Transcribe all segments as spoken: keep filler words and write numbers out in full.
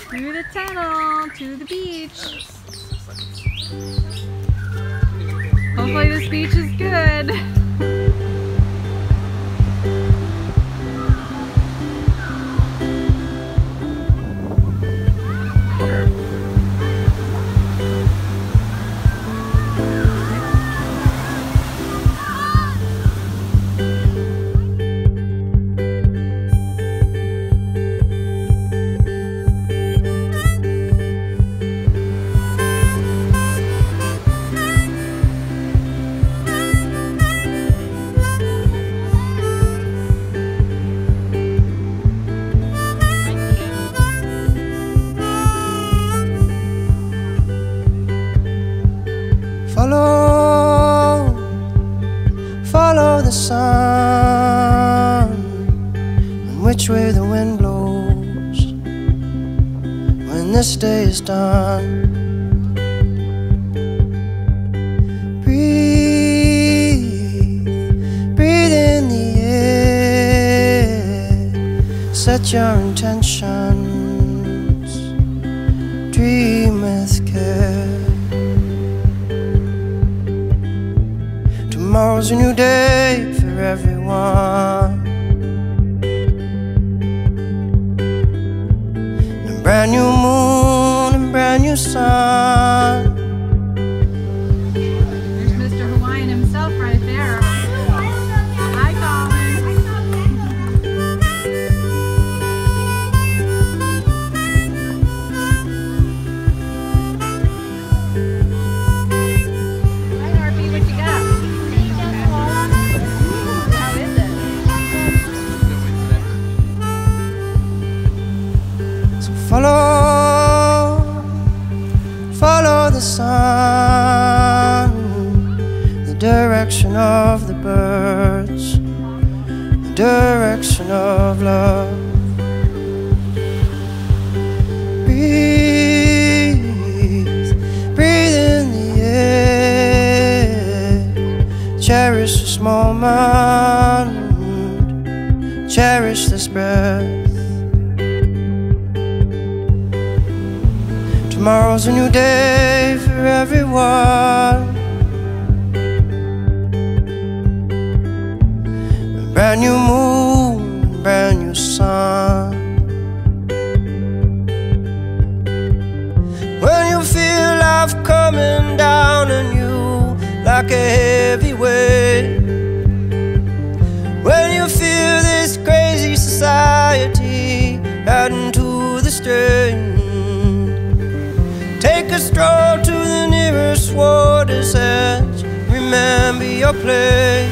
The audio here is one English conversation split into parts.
Through the tunnel to the beach. Hopefully this beach is good. Follow, follow the sun, and which way the wind blows when this day is done. Breathe, breathe in the air, set your intentions, dream with care. Tomorrow's a new day for everyone, a brand new moon and brand new sun. There's Mister Hawaiian himself right there. Hi, Colin. Hi, Harvey, what you got? Follow, follow the sun, the direction of the birds, the direction of love. Breathe, breathe in the air, cherish this moment, cherish this breath. Tomorrow's a new day for everyone, a brand new moon, a brand new sun. When you feel life coming down on you like a heavy weight, when you feel this crazy society adding to the strain, take a stroll to the nearest water's edge. Remember your place.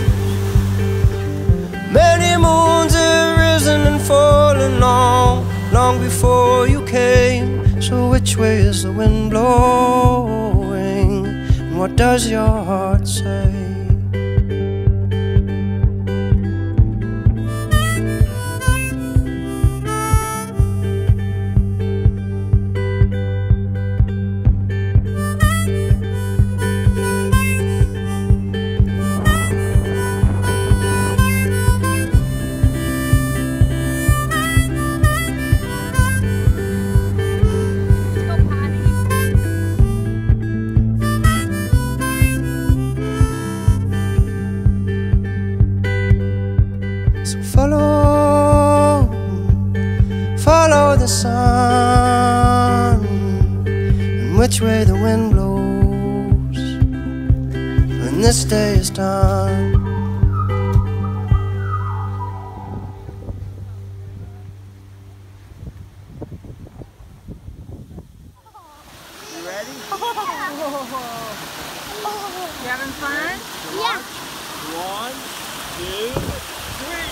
Many moons have risen and fallen long, long before you came. So which way is the wind blowing? And what does your heart say? Follow, follow the sun, and which way the wind blows when this day is done. You ready? You having fun? Yeah. One, two, three.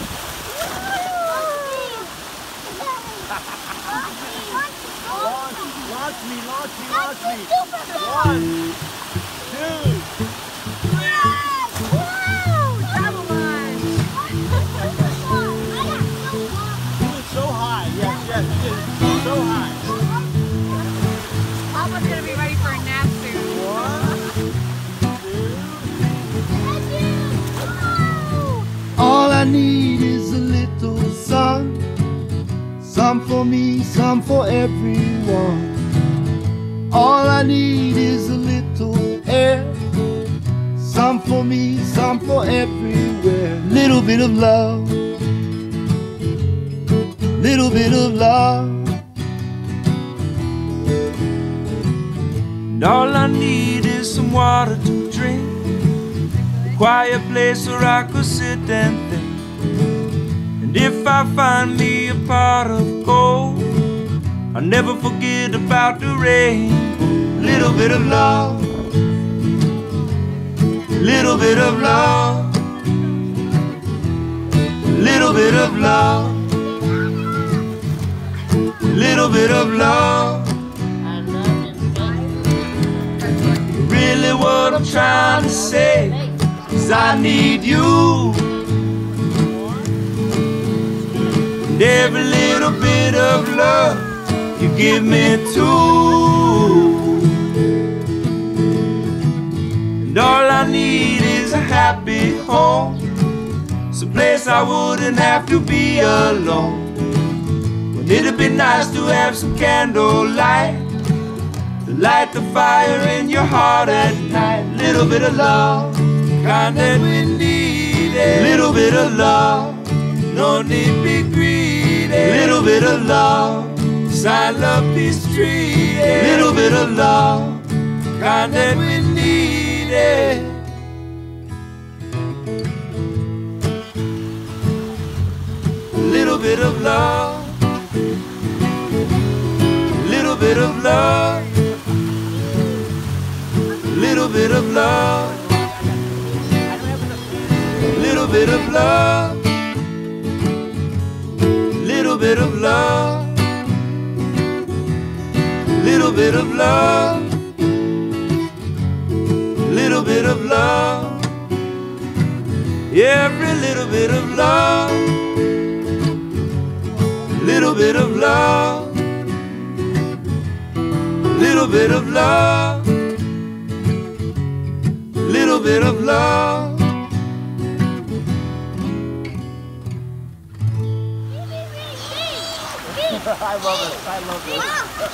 Launch, launch me, launch me, launch me. One, two, three. Woo! Double lunge. You were so high. Yes, yes, yes. So high. Almost gonna be ready for a nap soon. One, two. All I need is a little sun, Some for me, some for everyone. All I need is a little air. Some for me, some for everywhere. Little bit of love, little bit of love. And all I need is some water to drink, a quiet place where I could sit and think. And if I find me a pot of gold, I'll never forget about the rainbow. Little bit of love, little bit of love, little bit of love, little bit of love. Really what I'm trying to say is I need you. And every little bit of love you give me too. And all I need is a happy home, some place I wouldn't have to be alone. But it'd be nice to have some candlelight to light the fire in your heart at night. Little bit of love, kind that we need it. Little bit of love, no need be greedy. Little bit of love, sign love, peace, treated. Little bit of love, kind that we needed. little bit of love, little bit of love, little bit of love, little bit of love, little bit of love, little bit of love, little bit of love, every little bit of love, little bit of love, little bit of love, little bit of love. I love it. I love it.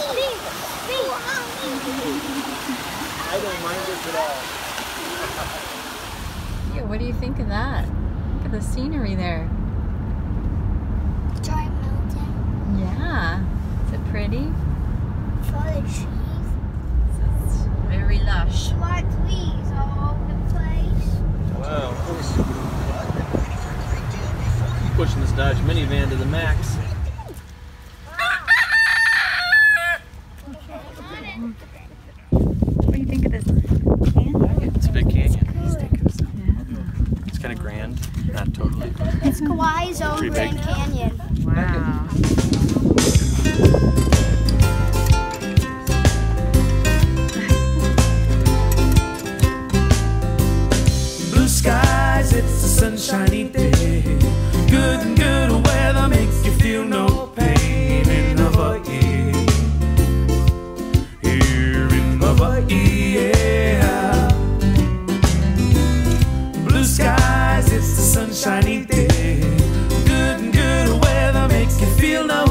I don't mind this at all. Yeah, what do you think of that? Look at the scenery there. Giant mountain. Yeah. Is it pretty? Full of trees. It's very lush. Smart trees all over the place. Wow. Pushing this Dodge minivan to the max. What do you think of this canyon? It's a big canyon. Yeah. It's kind of grand. Not totally. It's Kauai's own Pretty Grand big. Canyon. Wow. Blue skies, it's a sunshiny day. Good and good weather makes you feel no pain in Hawaii. Here in Hawaii, yeah. Blue skies, it's a sunshiny day. Good and good weather makes you feel no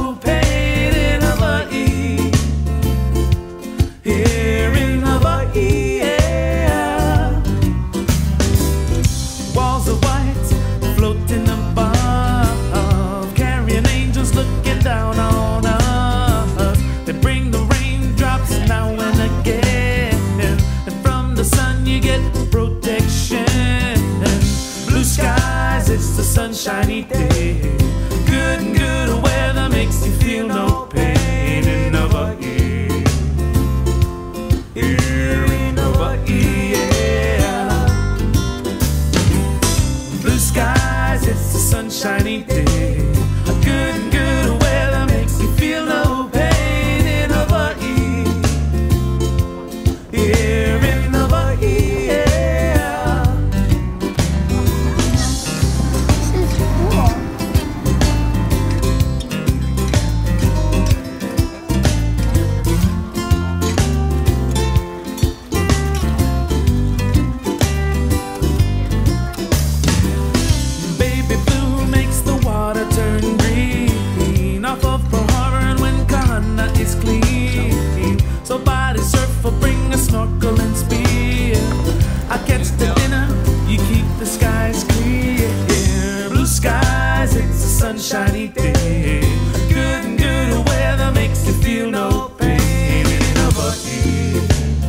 sunshiny day. Good and good weather makes you feel no pain in Hawaii.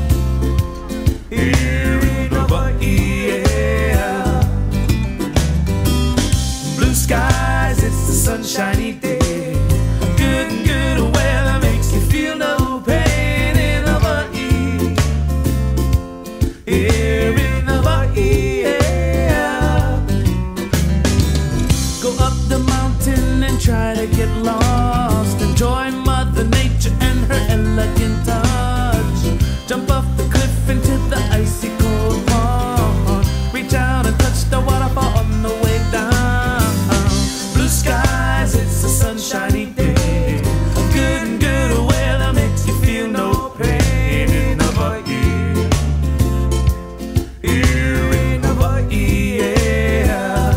Here in Hawaii, yeah. Blue skies, it's the sunshiny day. Good and good weather makes you feel no pain in Hawaii. Here in Hawaii, yeah. Go up the mountain and try to get lost. Enjoy Mother Nature and her elegant touch. Jump off the cliff into the icy cold pond. Reach out and touch the waterfall on the way down. Blue skies, it's a sunshiny day. Good and good weather makes you feel no pain in Hawaii. Here in Hawaii, yeah.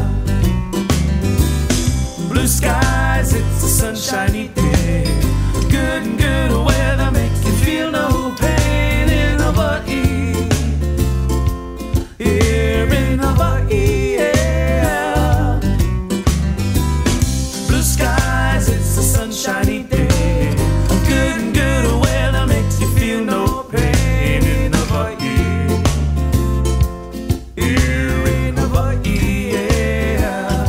Blue skies, it's a sunshiny day. Good and good weather makes you feel no pain in Hawaii. Here in Hawaii, yeah. Blue skies, it's a sunshiny day. Good and good weather makes you feel no pain in Hawaii. Here in Hawaii, yeah.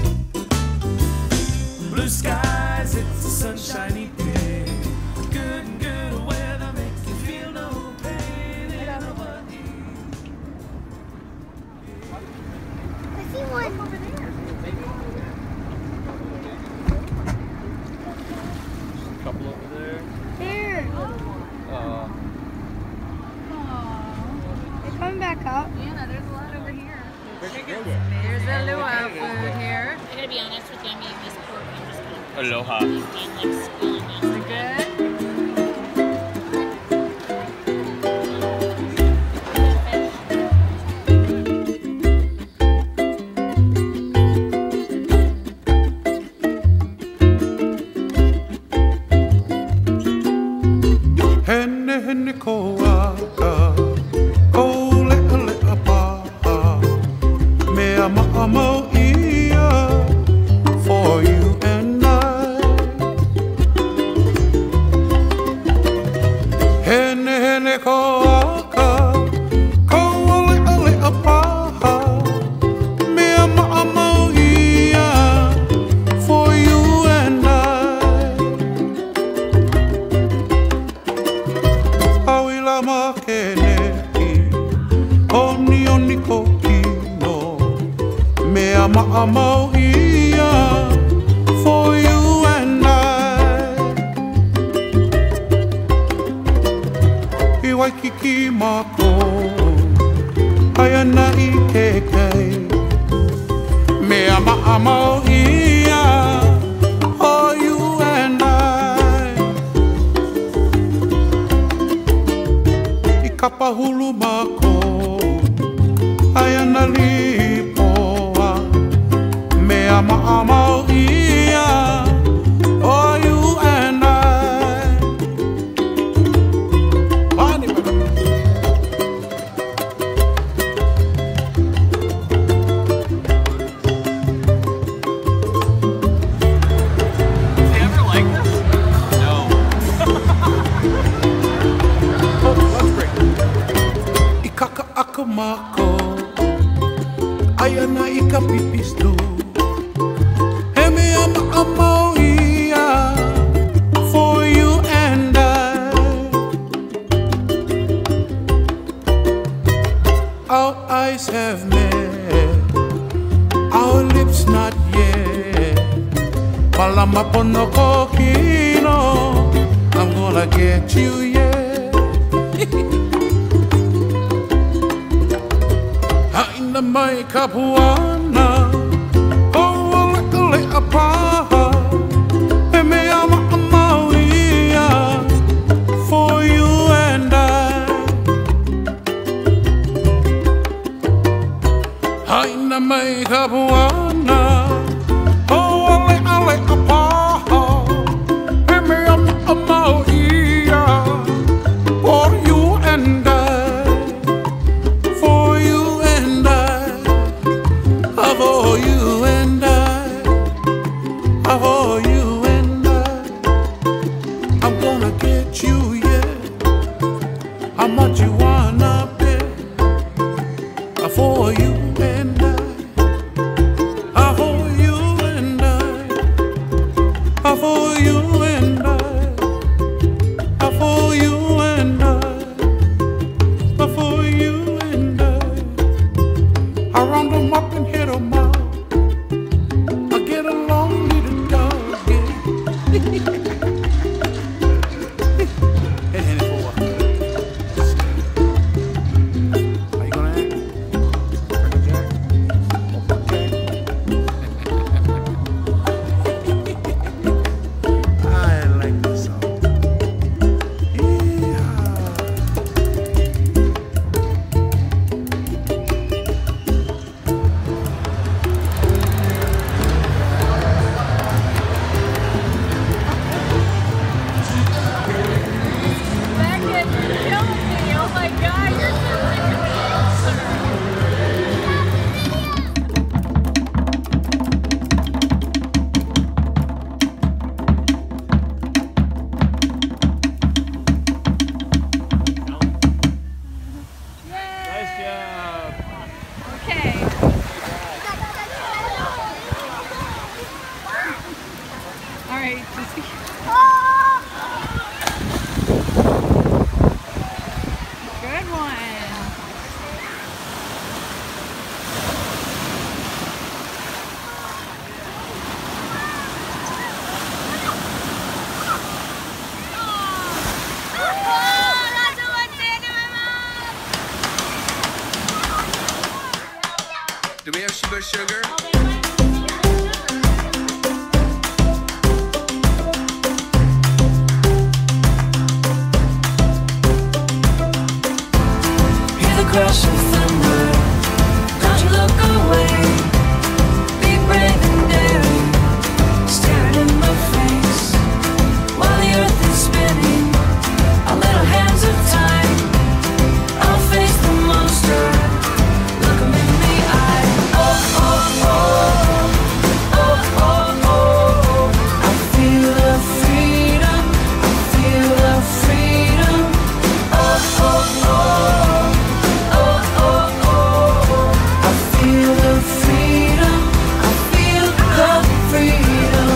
Blue skies, it's a sunshiny day. Good and good weather makes you feel no pain in Hawaii. I see one over there. Couple over there. There. Uh, They're coming back up. Anna, there's a lot over here. where'd you go there? There's a luau food here. I gotta be honest with you, I'm eating this pork and I'm just kind of Aloha. and like spilling it. Is it good? Hene hene koaka, ko lea lea paha, mea ma'amau ia, for you and I. Hene hene koaka, ko lea lea paha, mea ma'amau ia, for you and I. Awila makene i oni oni kokino mea ma'amau ia for you and I. I Waikiki mako hayana i kekei mea ma'amau ia for you and I. Kapahulu mako ayana lipoa mea ma'amau ia for you and I. Pani You ever like this? No. Oh, that's great. Ikaka aka mako ayana ika pipistu he mea ma'amau ia for you and I. Our eyes have met, our lips not yet. Palama pono kokino, I'm gonna get you yet. Haina mai kapuana, oh lekale apaha, he mea ma'amau ia for you and I. Haina mai kapuana, oh ale ale apaha, he mea ma'amau ia for you and I. For you and I, for you and I, Hit hit it for what? How you gonna act? Frankie Jack? Okay. I like this song. Yeah. Beckett, you're killing me. Oh my God, you're so Nice job. okay. All right, just be. Good one. Do we have Sheba Sugar? Hear the crash of thunder. Don't you look away. Be brave and daring. Staring in my face. While the earth is spinning, our little hands of time. I'll face the monster. Look 'em in the eye. Oh, oh, oh. Oh, oh, oh. I feel the freedom. I feel the freedom. Oh, oh, oh. Oh, oh, oh. I feel the freedom. I feel the freedom.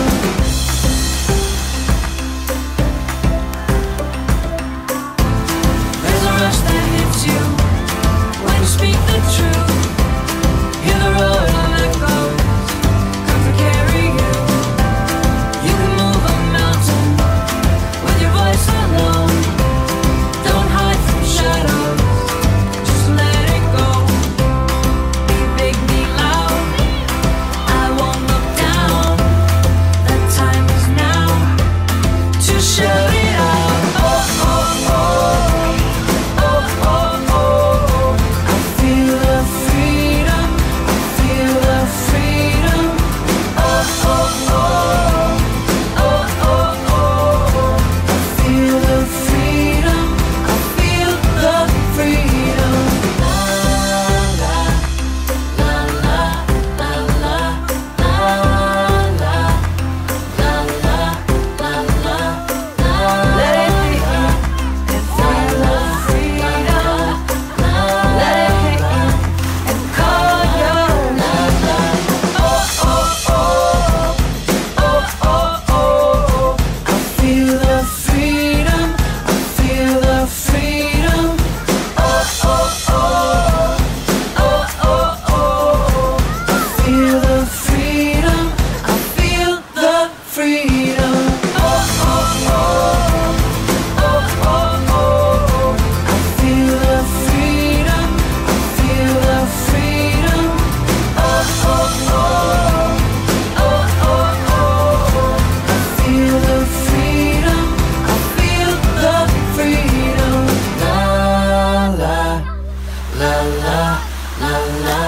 There's a rush that hits you when you speak the truth. Hear the roar of echoes come to carry you. You can move a mountain with your voice alone. Don't hide from shadows, just let it go. Be big, be loud. I won't look down. The time is now to shout it out. Oh, oh, oh. Oh, oh, oh. I feel the freedom. I feel the freedom. Oh, oh, oh. Oh, oh, oh. I feel the freedom. I feel the freedom. La la la la la la la la la la la la. Let it hit you and feel the freedom. Let it hit you and call your love. Oh, oh, oh. Oh, oh, oh. I feel the freedom. I feel the freedom. Oh, oh, oh. Oh, oh, oh. I feel the freedom. I feel the freedom. Oh, oh, oh. Oh, oh, oh. I feel the freedom. I feel the freedom. Oh, oh, oh. Oh, oh, oh. I feel the freedom. I feel the freedom. La la la la la la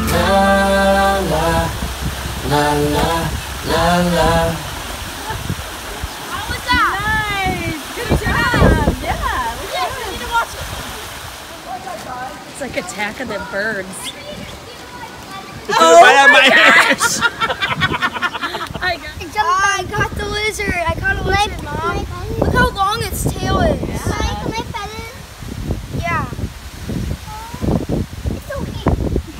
la la la la la. How was that? Nice. Good job. Yeah. Yes, we need to watch it. It's like Attack of the Birds. Oh right out my ears. I got I got the lizard. I caught a lizard, Mom. Look how long its tail is. Yeah. Can I pet it? Yeah. It's so cute.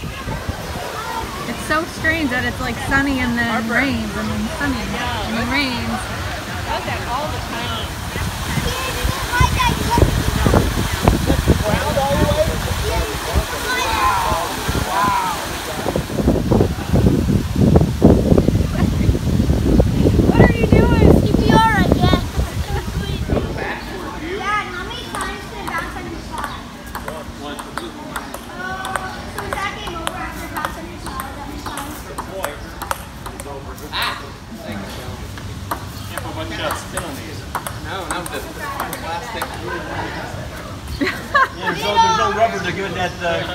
It's so strange that it's like sunny and then rains and then sunny and then rains. does that all the time. Ground all the way? What are you doing? C P R one shot spin on these. No, not with the plastic. Yeah, there's no, there's no rubber to give it that. Uh,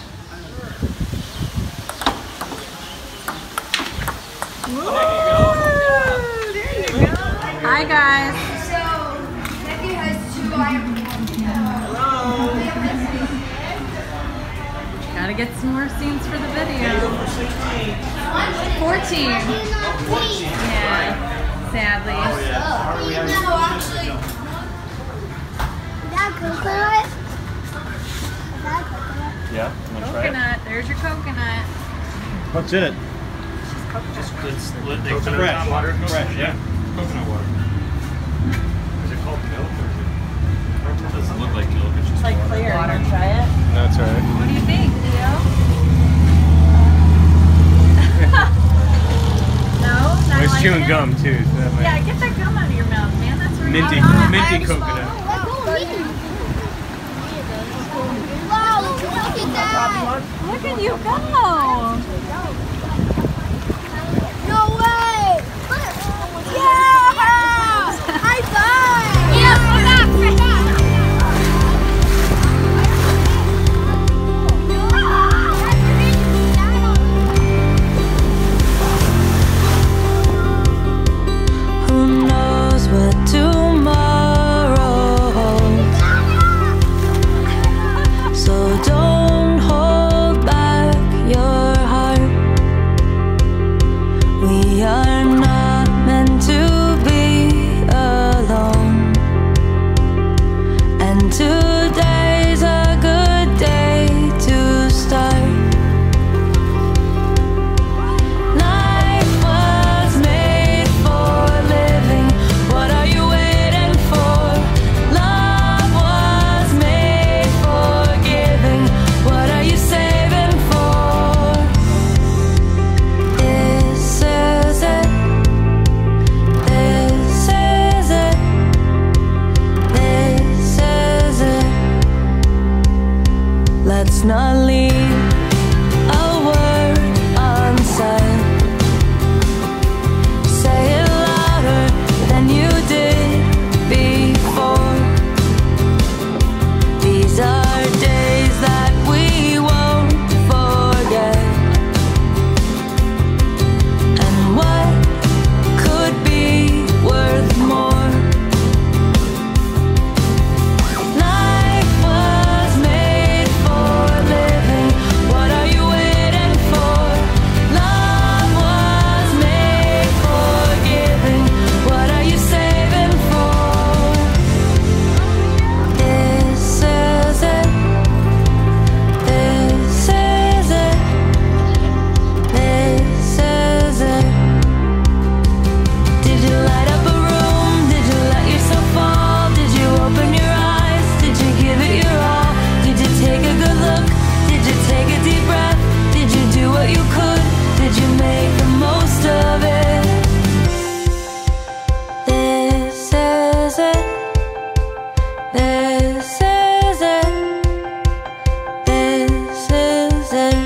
Hi guys. So, Becky has two iron Gotta get some more scenes for the video. fourteen. Yeah, sadly. No, actually. Is that coconut? Is that coconut? yeah. You wanna try it? Coconut. There's your coconut. What's in it? Just it's, they Coconut put it on water. Fresh, yeah. Coconut water. Is it called milk or is it? It doesn't look like milk. It's just Like water. clear. Want to try it? That's all right. What do you think, Theo? No? Not It's liking chewing it? gum too. So that might... Yeah, get that gum out of your mouth, man. That's where Minty, you're not. minty coconut. Wow, look at that. Look at you go. No way. Yeah. High five. Yeah, come back. Who knows what tomorrow holds? So don't hold back your heart. We are not meant to be alone. And today's a good day to start. Life was made for living. What are you waiting for? Love was made for giving. What are you saving for? This is it. This is it. This is it. Let's not leave a word unsaid. Say it louder than you did before. These are days that we won't forget. And what could be worth more? Life was made for living. What are you waiting for? Love was made for giving. What are you saving for? This is it. This is it. This is it. Did you light up a room? Did you let yourself fall? Did you open your eyes? Did you give it your all? Did you take a good look? Did you take a deep breath? Did you do what you could? Did you make the most of it? This is it. This is it. This is it.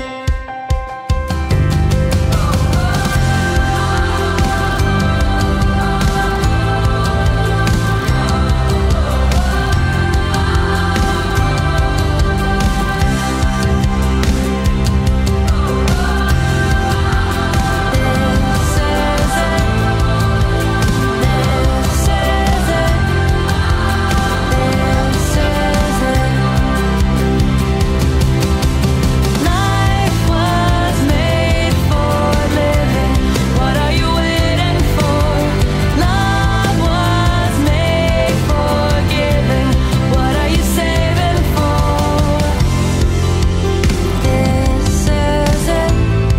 Life was made for living. What are you waiting for? Love was made for giving. What are you saving for? This is it.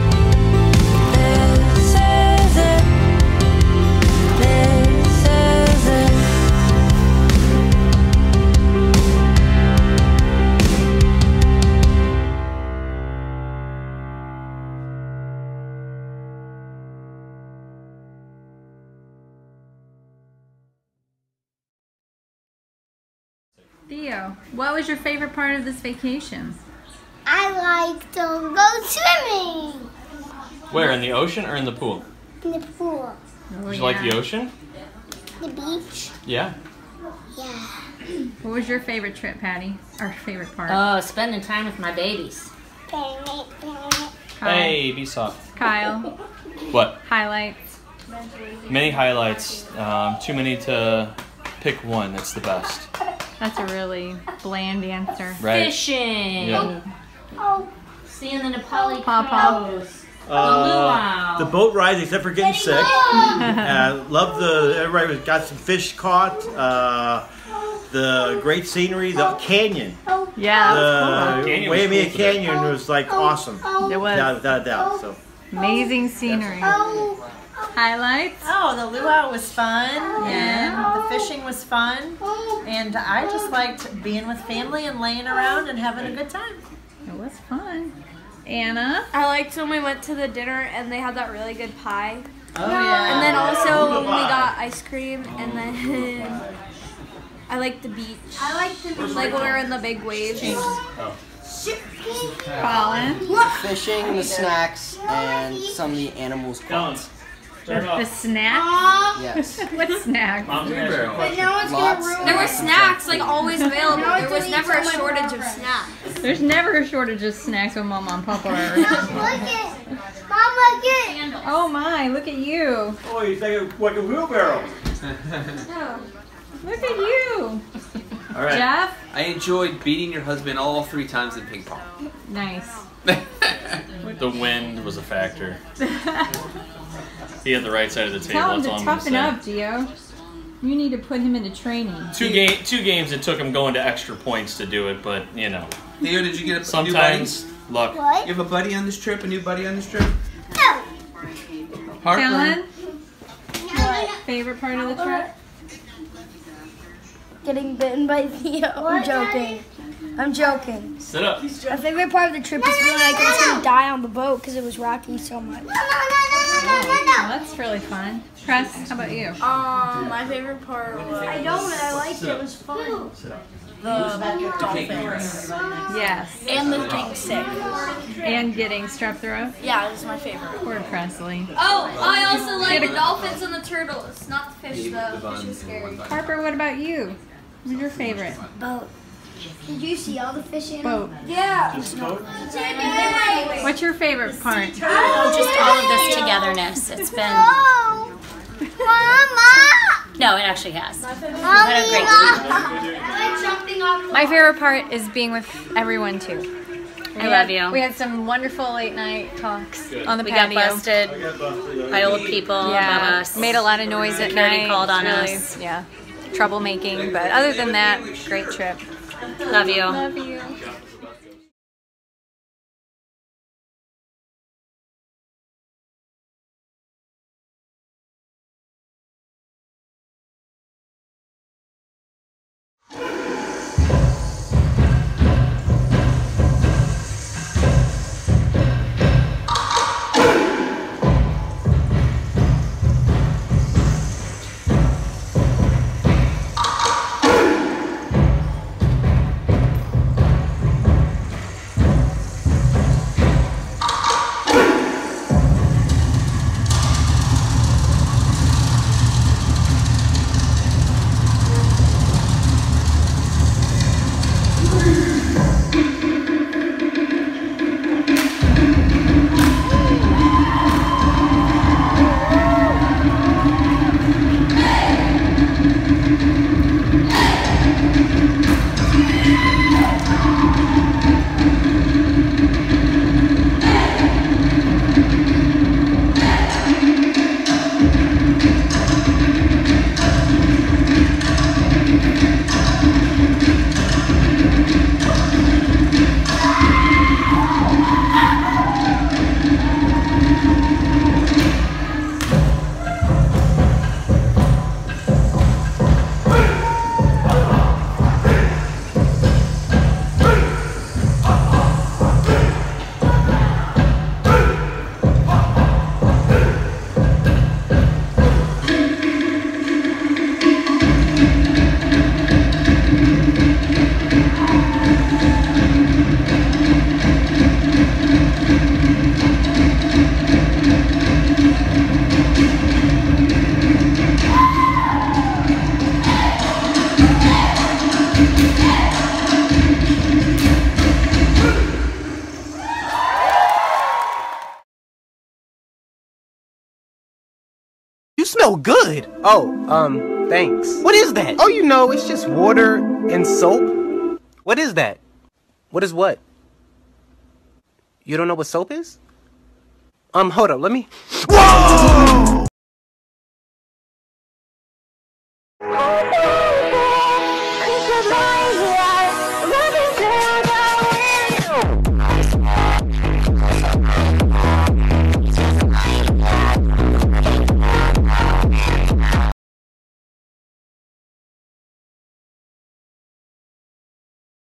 This is it. This is it. Theo, what was your favorite part of this vacation? I like to go swimming Where, in the ocean or in the pool? in the pool. Oh, Did you like the ocean? The beach? Yeah. Yeah. What was your favorite trip, Patty? Our favorite part? Oh, spending time with my babies. Kyle. Hey, be soft. Kyle. What? Highlights. Many highlights. Um, too many to pick one. That's the best. That's a really bland answer. Right. Fishing. Yeah. Seeing the Nepali Papa. crows. Uh, the boat rides, except for getting sick. Uh, love the everybody was- got some fish caught. Uh, the great scenery, the canyon. Yeah. The Canyon was Waimea cool today. Canyon was like awesome. It was. Without, without a doubt. So. Amazing scenery. Highlights? Oh, the luau was fun, Yeah. and the fishing was fun, and I just liked being with family and laying around and having a good time. It was fun. Anna? I liked when we went to the dinner and they had that really good pie. Oh yeah. And then also when we got ice cream, and then I liked the beach. I liked the beach. Like when we were in the big waves. Colin? Fishing, the snacks, and some of the animals' quotes. The, the snack? Yes. What snack? But now it's Lots gonna ruin. of There were lots of snacks junk like food. always available. There was never a shortage of snacks. There's never a shortage of snacks when Mama and Papa are around. Look it, Mom, look it. Oh my, look at you. Oh, you think like a wheelbarrow. Look at you. All right. Jeff? I enjoyed beating your husband all three times in ping pong. Nice. The wind was a factor. He had the right side of the table. Tell him That's to all I'm gonna toughen say. up, Gio. You need to put him into training. Two game, two games. It took him going to extra points to do it, but you know. Theo, did you get a Sometimes new buddy? luck. What? You have a buddy on this trip? A new buddy on this trip? No. Harper. Helen? Favorite part of the trip? Getting bitten by Theo. I'm joking. I'm joking. Sit up. My favorite part of the trip is feeling like I was gonna die on the boat because it was rocking so much. Oh, that's really fun. Press, how about you? Um, my favorite part was I don't. I liked it. It was fun. The dolphins. Yes. And the thing sick. And getting strep throat? Yeah, it was my favorite. Poor Presley. Oh, I also like the dolphins and the turtles. Not the fish though. The fish was scary. Harper, what about you? What's your favorite? Boat. Did you see all the fish in Boat. Yeah. What's your favorite part? Oh, just all of this togetherness. It's been. Mama! No, it actually has. We've Mommy, had a great week. I like jumping off. My favorite part is being with everyone too. I love you. We had some wonderful late night talks on the We patio. got busted by old people Yeah, above us. made a lot of noise at Security night. called on Really, us. Yeah, troublemaking. But other than that, great trip. Love you. Love you. smell good. Oh, um, thanks. What is that? Oh, you know, it's just water and soap. What is that? What is what? You don't know what soap is? Um, hold up, let me... Whoa!